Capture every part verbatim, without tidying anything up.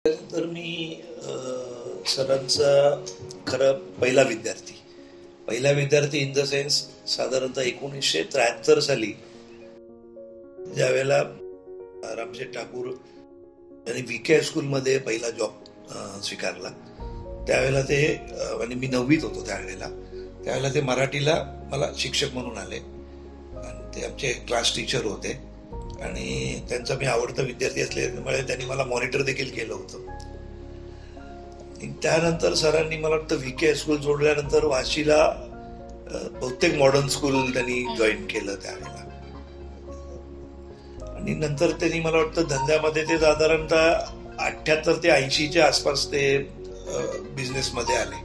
तर मी अ, सरांचा खरं पहिला विद्यार्थी पहिला विद्यार्थी इन द सेन्स साधारणतः एकोणीसशे त्र्याहत्तर साली ज्यावेळेला रामशेठ ठाकूर यांनी व्ही के स्कूलमध्ये पहिला जॉब स्वीकारला त्यावेळेला ते आणि मी नववीत होतो त्यावेळेला त्यावेळेला ते मराठीला मला शिक्षक म्हणून आले आणि ते आमचे क्लास टीचर होते आणि त्यांचा मी आवडता विद्यार्थी असल्यामुळे त्यांनी मला मॉनिटर देखील केलं होतं. त्यानंतर सरांनी मला वाटतं व्ही के स्कूल सोडल्यानंतर वाशीला बहुतेक मॉडर्न स्कूल त्यांनी जॉईन केलं त्यावेळेला आणि नंतर त्यांनी मला वाटतं धंद्यामध्ये ते साधारणतः अठ्ठ्याहत्तर ते ऐंशीच्या आसपास ते बिझनेसमध्ये आले.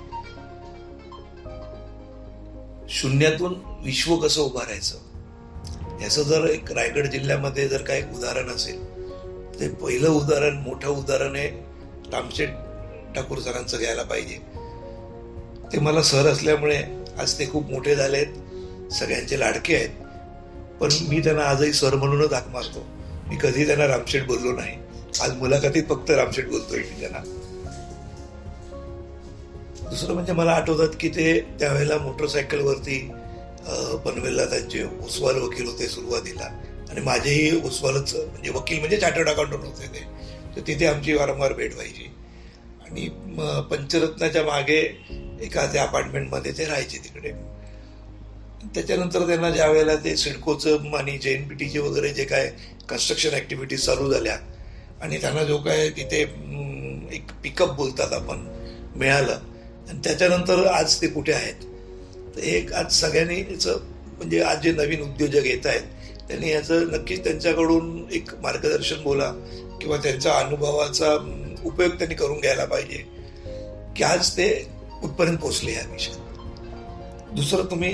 शून्यातून विश्व कसं उभारायचं याचं जर एक रायगड जिल्ह्यामध्ये जर काही उदाहरण असेल ते पहिलं उदाहरण मोठं उदाहरण आहे रामशेठ ठाकूर सरांचं घ्यायला पाहिजे. ते मला सर असल्यामुळे आज ते खूप मोठे झालेत, सगळ्यांचे लाडके आहेत, पण मी त्यांना आजही सर म्हणूनच हाक मारतो. मी कधी त्यांना रामशेठ बोललो नाही. आज मुलाखतीत फक्त रामशेठ बोलतोय मी त्यांना. दुसरं म्हणजे मला आठवतात की ते त्यावेळेला मोटरसायकलवरती पनवेलला त्यांचे ओसवाल वकील होते सुरुवातीला आणि माझेही ओसवालच म्हणजे वकील म्हणजे चार्टर्ड अकाउंटंट होते ते, तर तिथे आमची वारंवार भेट व्हायची आणि पंचरत्नाच्या मागे एका त्या अपार्टमेंटमध्ये ते राहायचे तिकडे. त्याच्यानंतर त्यांना ज्या वेळेला ते सिडकोचं आणि जे एन पी टीचे वगैरे जे काय कन्स्ट्रक्शन ऍक्टिव्हिटीज चालू झाल्या आणि त्यांना जो काय तिथे एक पिकअप बोलतात आपण मिळालं आणि त्याच्यानंतर आज ते कुठे आहेत. एक आज सगळ्यांनी याचं म्हणजे आज जे नवीन उद्योजक येत आहेत त्यांनी याचं नक्कीच त्यांच्याकडून एक मार्गदर्शन बोला किंवा त्यांच्या अनुभवाचा उपयोग त्यांनी करून घ्यायला पाहिजे की आज ते कुठपर्यंत पोहोचले या विषयात. दुसरं तुम्ही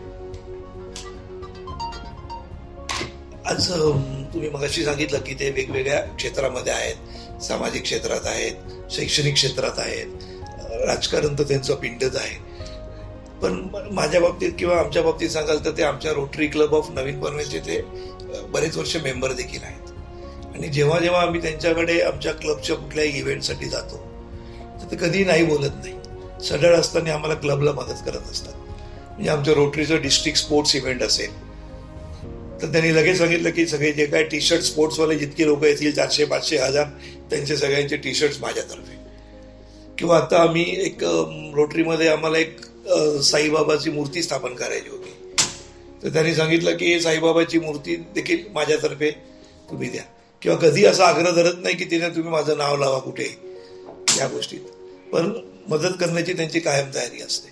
आज तुम्ही मगाशी सांगितलं की ते वेगवेगळ्या क्षेत्रामध्ये आहेत, सामाजिक क्षेत्रात आहेत, शैक्षणिक क्षेत्रात आहेत, राजकारण तर त्यांचं पिंडच आहे. पण माझ्या बाबतीत किंवा आमच्या बाबतीत सांगाल तर ते आमच्या रोटरी क्लब ऑफ नवीन पनवेलचे ते बरेच वर्ष मेंबर देखील आहेत आणि जेव्हा जेव्हा आम्ही त्यांच्याकडे आमच्या क्लबच्या कुठल्याही इव्हेंटसाठी जातो तर ते कधीही नाही बोलत नाही. सढळ असताना आम्हाला क्लबला मदत करत असतात. म्हणजे आमच्या रोटरीचं डिस्ट्रिक्ट स्पोर्ट्स इव्हेंट असेल तर त्यांनी लगेच सांगितलं की सगळे जे काय टी शर्ट स्पोर्ट्सवाले जितके लोक येतील चारशे पाचशे हजार त्यांचे सगळ्यांचे टी शर्ट्स माझ्यातर्फे. किंवा आता आम्ही एक रोटरीमध्ये आम्हाला एक साईबाबाची मूर्ती स्थापन करायची होती तर त्यांनी सांगितलं की साईबाबाची मूर्ती देखील माझ्यातर्फे तुम्ही द्या. किंवा कधी असा आग्रह धरत नाही की तिने तुम्ही माझं नाव लावा कुठे या गोष्टीत, पण मदत करण्याची त्यांची कायम तयारी असते.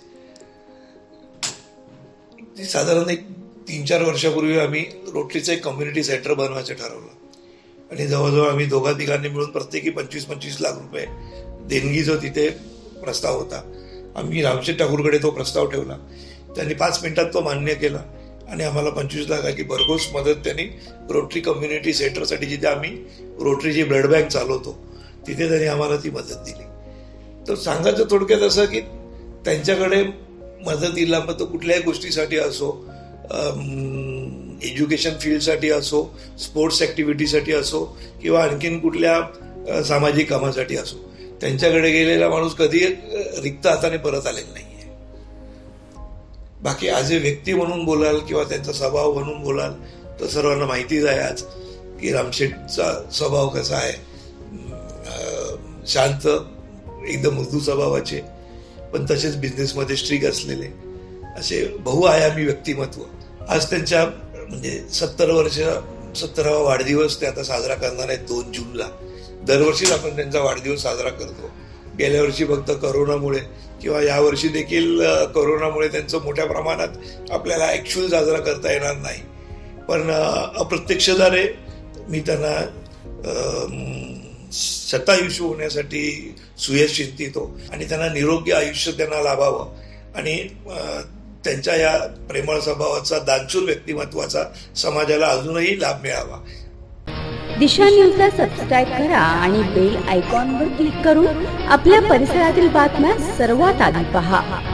साधारण एक तीन चार वर्षापूर्वी आम्ही रोटरीचं एक कम्युनिटी सेंटर बनवायचं ठरवलं आणि जवळजवळ आम्ही दोघा तिघांनी मिळून प्रत्येकी पंचवीस पंचवीस लाख रुपये देणगी जो तिथे प्रस्ताव होता आम्ही रामशेठ ठाकूरकडे तो प्रस्ताव ठेवला. त्यांनी पाच मिनिटात तो मान्य केला आणि आम्हाला पंचवीस लाखाची भरघोस मदत त्यांनी रोटरी कम्युनिटी सेंटरसाठी जिथे आम्ही रोटरीची ब्लड बँक चालवतो तिथे त्यांनी आम्हाला ती मदत दिली. तर सांगायचं थोडक्यात असं की त्यांच्याकडे मदतीला मग तो कुठल्याही गोष्टीसाठी असो, एज्युकेशन फील्डसाठी असो, स्पोर्ट्स ॲक्टिव्हिटीसाठी असो किंवा आणखीन कुठल्या सामाजिक कामासाठी असो, त्यांच्याकडे गेलेला माणूस कधी रिक्त हाताने परत आलेला नाहीये. बाकी ॲज ए व्यक्ती म्हणून बोलाल किंवा त्यांचा स्वभाव म्हणून बोलाल तर सर्वांना माहितीच आहे आज की रामशेठचा स्वभाव कसा आहे. शांत एकदम मृदू स्वभावाचे पण तसेच बिझनेसमध्ये स्ट्रिक असलेले असे बहुआयामी व्यक्तिमत्व. आज त्यांच्या म्हणजे सत्तर वर्ष सत्तरावा वाढदिवस ते आता साजरा करणार आहेत दोन जूनला. दरवर्षीच आपण त्यांचा वाढदिवस साजरा करतो. गेल्या वर्षी फक्त करोनामुळे किंवा यावर्षी देखील करोनामुळे त्यांचं मोठ्या प्रमाणात आपल्याला ॲक्च्युअल साजरा करता येणार नाही, पण अप्रत्यक्षद्वारे मी त्यांना शतायुष्य होण्यासाठी सुयश चिंतितो आणि त्यांना निरोगी आयुष्य त्यांना लाभावं आणि त्यांच्या या प्रेमळ स्वभावाचा दानशूर व्यक्तिमत्वाचा समाजाला अजूनही लाभ मिळावा. दिशा न्यूजला सबस्क्राईब करा आणि बेल आयकॉनवर क्लिक करून आपल्या परिसरातील बातम्या सर्वात आधी पहा.